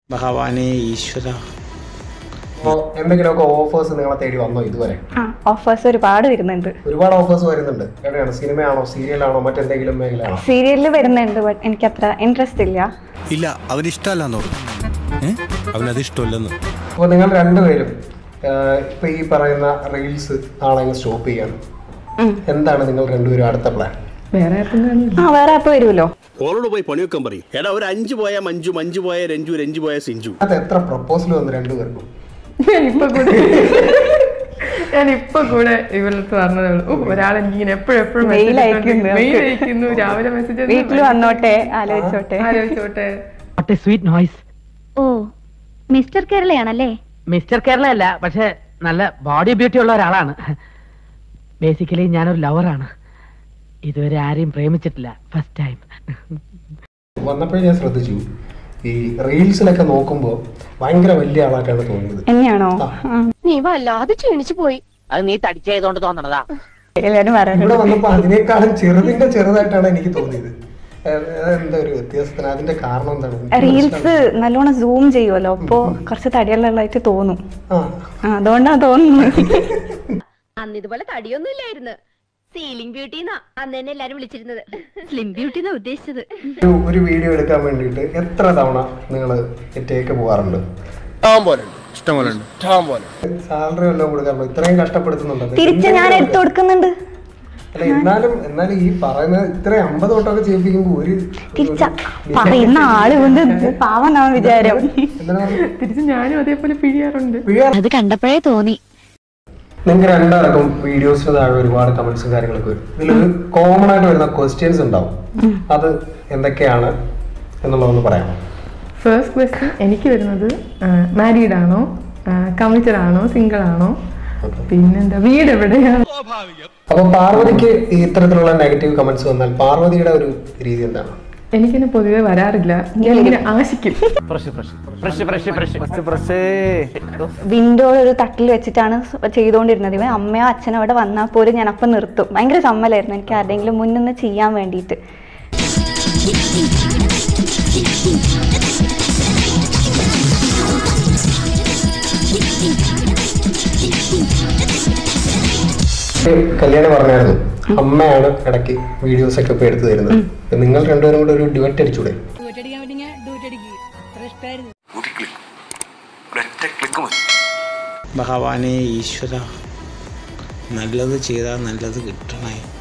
ഭഗവാനെ ഈശ്വര. എന്തെങ്കിലുമൊക്കെ ഓഫേഴ്സ് നിങ്ങളെ തേടി വന്നോ ഇതുവരെ? ഓഫേഴ്സ് ഒരുപാട് വരുന്നുണ്ട്. ഒരുപാട് ഓഫേഴ്സ് വരുന്നുണ്ട്. എവിടെയാണ്? സിനിമയാണോ, സീരിയലാണോ, മറ്റെന്തെങ്കിലും മേഖലയാണോ? സീരിയലിൽ വരുന്നുണ്ട്, ബട്ട് എനിക്ക് അത്ര ഇൻട്രസ്റ്റ് ഇല്ല. ഇല്ല, അവന് ഇഷ്ടമല്ലെന്നോ? അവനത് ഇഷ്ടമല്ലെന്ന്. അപ്പോൾ നിങ്ങൾ രണ്ടുപേരും ഇപ്പൊ ഈ പറയുന്ന റീൽസ് ആണെങ്കിൽ സ്റ്റോപ്പ് ചെയ്യാണ്. എന്താണ് നിങ്ങൾ രണ്ടുപേരും അടുത്ത പ്ലാൻ? വേറെ ആപ്പ് വരുമല്ലോ. ഓളോട് പോയി പണിയൊക്കെ പറയും. എടാ, ഒരു 5 പോയ മഞ്ജു, മഞ്ജു പോയ രഞ്ജു, രഞ്ജു പോയ സിഞ്ചു. അത് എത്ര പ്രപ്പോസൽ വന്നു രണ്ടുപേർക്കും? ഞാനിപ്പൊ കൂടെ ഇവളത്ത് പറഞ്ഞതേ ഉള്ളൂ. ഒരാളെനിക്കിങ്ങനെ എപ്പോഴും മെയിൽ അയക്കുന്നു, രാവിലെ മെസ്സേജ് വീട്ടിൽ വന്നോട്ടെ, ആലോചിച്ചോട്ടെ. Sweet noise. ഓ, മിസ്റ്റർ കേരളയാണല്ലേ? മിസ്റ്റർ കേരള അല്ല, പക്ഷെ നല്ല ബോഡി ബ്യൂട്ടി ഉള്ള ഒരാളാണ്. ബേസിക്കലി ഞാനൊരു ലവറാണ്. ഇതുവരെ ആരെയും പ്രേമിച്ചിട്ടില്ല, ഫസ്റ്റ് ടൈം. വന്നപ്പോഴേ ഞാൻ ശ്രദ്ധിച്ചു, ഈ റീൽസിലൊക്കെ നോക്കുമ്പോ ഭയങ്കര വലിയ ആളായിട്ടാണ് തോന്നുന്നത്. എന്നെയാണോ? നീ വല്ലാതെ ക്ഷീണിച്ചു പോയി. അത് നീ തടിച്ചതുകൊണ്ട് തോന്നണതാ. ഇവിടെ വന്നപ്പോ അതിനേക്കാളും ചെറുതായിട്ടാണ് എനിക്ക് തോന്നിയത്. എന്താ ഒരു വ്യത്യാസത്തിന്? അതിന്റെ കാരണം എന്താണ്? റീൽസ് നല്ലോണം സൂം ചെയ്യുമല്ലോ, അപ്പൊ കുറച്ച് തടിയുള്ളതായിട്ട് തോന്നും. അതുകൊണ്ടാ തോന്നുന്നത്. അന്ന് ഇതുപോലെ തടിയൊന്നും ഇല്ലായിരുന്നു. സീലിംഗ് ബ്യൂട്ടി അന്ന് തന്നെ എല്ലാരും വിളിച്ചിരുന്നത്. സ്ലിം ബ്യൂട്ടി എന്നാ ഉദ്ദേശിച്ചത്. ഒരു വീഡിയോ എടുക്കാൻ വേണ്ടിട്ട് എത്ര തവണ നിങ്ങൾ ടേക്ക് പോകാറുണ്ട്? സാലറി വല്ലതും കൊടുക്കാറുണ്ടോ? ഇത്രയും കഷ്ടപ്പെടുത്തുന്നുണ്ടോ? തിരിച്ച് ഞാൻ എടുത്തു കൊടുക്കുന്നുണ്ട്. അല്ല, എന്നാലും ഈ പറയുന്നത് ഇത്രയും 50 തൊട്ടൊക്കെ ചെയ്യിപ്പിക്കുമ്പോ ഒരു പറയുന്ന ആള് കൊണ്ട് പാവനാ വിചാരം. തിരിച്ച് ഞാനും അതേപോലെ പിഴിയാറുണ്ട്. അത് കണ്ടപ്പോഴേ തോന്നി. നിങ്ങൾക്ക് രണ്ടാൾക്കും വീഡിയോസിന് താഴെ ഒരുപാട് കമന്റ്സും കാര്യങ്ങളൊക്കെ വരും. ഇതിലൊരു കോമൺ ആയിട്ട് വരുന്ന ക്വസ്റ്റ്യൻസ് ഉണ്ടാവും. അത് എന്തൊക്കെയാണ് എന്നുള്ളതൊന്ന് പറയാം. ഫസ്റ്റ് ക്വസ്റ്റ്യൻ എനിക്ക് വരുന്നത്, മാരീഡ് ആണോ, കമ്മിറ്റഡ് ആണോ, സിംഗിൾ ആണോ, പിന്നെന്താ വീട് എവിടെയാണ്? അപ്പൊ പാർവതിക്ക് ഇത്തരത്തിലുള്ള നെഗറ്റീവ് കമന്റ്സ് വന്നാൽ പാർവതിയുടെ ഒരു രീതി എന്താണ്? എനിക്കിനെ പൊതുവെ വരാറില്ല. ഞാനിങ്ങനെ ആശിക്കും. വിൻഡോ ഒരു തട്ടിൽ വെച്ചിട്ടാണ് ചെയ്തുകൊണ്ടിരുന്നത്. ഇവൻ അമ്മയോ അച്ഛനോ അവിടെ വന്നാൽ പോലും ഞാൻ അപ്പം നിർത്തും. ഭയങ്കര ചമ്മലായിരുന്നു എനിക്ക് ആരുടെങ്കിലും മുന്നിന്ന് ചെയ്യാൻ വേണ്ടിയിട്ട്. കല്യാണം പറഞ്ഞായിരുന്നു അമ്മയാണ് ഇടയ്ക്ക് വീഡിയോസ് ഒക്കെ ഇപ്പൊ എടുത്തു തരുന്നത്. നിങ്ങൾ രണ്ടുപേരും കൂടെ ഒരു ഡ്യുവറ്റ് അടിച്ചൂടെ? ഭഗവാനെ ഈശ്വര, നല്ലത് ചെയ്താൽ നല്ലത് കിട്ടണേ.